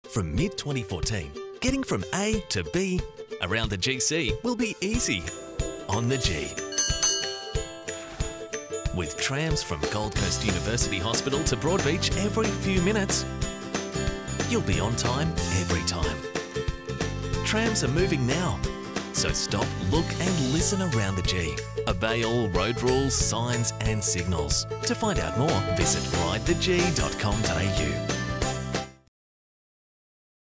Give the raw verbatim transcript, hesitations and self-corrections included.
From mid twenty fourteen, getting from A to B around the G C will be easy on the G. With trams from Gold Coast University Hospital to Broadbeach every few minutes, you'll be on time every time. Trams are moving now, so stop, look and listen around the G. Obey all road rules, signs and signals. To find out more, visit ride the g dot com dot a u.